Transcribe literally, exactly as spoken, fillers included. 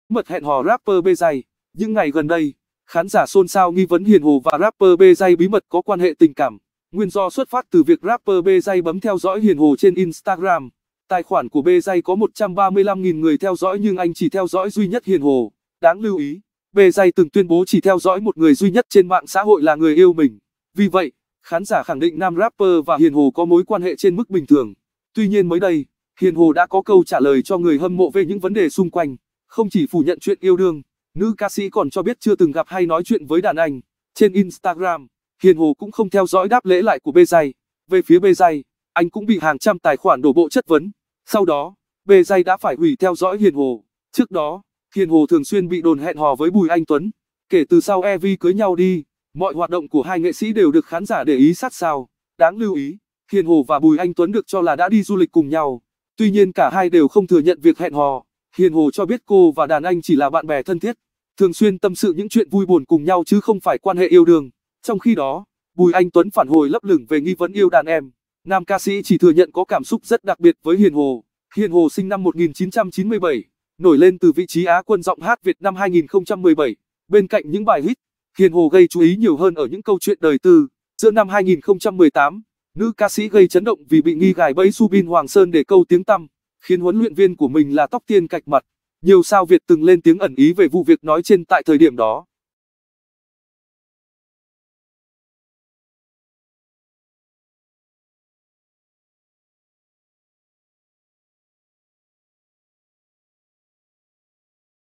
Mật hẹn hò rapper Bjay. Những ngày gần đây, khán giả xôn xao nghi vấn Hiền Hồ và rapper Bjay bí mật có quan hệ tình cảm. Nguyên do xuất phát từ việc rapper Bjay bấm theo dõi Hiền Hồ trên Instagram. Tài khoản của Bjay có một trăm ba mươi lăm nghìn người theo dõi nhưng anh chỉ theo dõi duy nhất Hiền Hồ. Đáng lưu ý, Bjay từng tuyên bố chỉ theo dõi một người duy nhất trên mạng xã hội là người yêu mình. Vì vậy, khán giả khẳng định nam rapper và Hiền Hồ có mối quan hệ trên mức bình thường. Tuy nhiên mới đây, Hiền Hồ đã có câu trả lời cho người hâm mộ về những vấn đề xung quanh. Không chỉ phủ nhận chuyện yêu đương, nữ ca sĩ còn cho biết chưa từng gặp hay nói chuyện với đàn anh. Trên Instagram, Hiền Hồ cũng không theo dõi đáp lễ lại của Bjay. Về phía Bjay, anh cũng bị hàng trăm tài khoản đổ bộ chất vấn. Sau đó, Bjay đã phải hủy theo dõi Hiền Hồ. Trước đó, Hiền Hồ thường xuyên bị đồn hẹn hò với Bùi Anh Tuấn. Kể từ sau e vê cưới nhau đi, mọi hoạt động của hai nghệ sĩ đều được khán giả để ý sát sao. Đáng lưu ý, Hiền Hồ và Bùi Anh Tuấn được cho là đã đi du lịch cùng nhau. Tuy nhiên cả hai đều không thừa nhận việc hẹn hò. Hiền Hồ cho biết cô và đàn anh chỉ là bạn bè thân thiết, thường xuyên tâm sự những chuyện vui buồn cùng nhau chứ không phải quan hệ yêu đương. Trong khi đó, Bùi Anh Tuấn phản hồi lấp lửng về nghi vấn yêu đàn em. Nam ca sĩ chỉ thừa nhận có cảm xúc rất đặc biệt với Hiền Hồ. Hiền Hồ sinh năm một nghìn chín trăm chín mươi bảy, nổi lên từ vị trí Á quân giọng hát Việt năm hai nghìn không trăm mười bảy. Bên cạnh những bài hit, Hiền Hồ gây chú ý nhiều hơn ở những câu chuyện đời tư. Giữa năm hai nghìn không trăm mười tám, nữ ca sĩ gây chấn động vì bị nghi gài bẫy Subin Hoàng Sơn để câu tiếng tăm, khiến huấn luyện viên của mình là Tóc Tiên cạch mặt. Nhiều sao Việt từng lên tiếng ẩn ý về vụ việc nói trên tại thời điểm đó.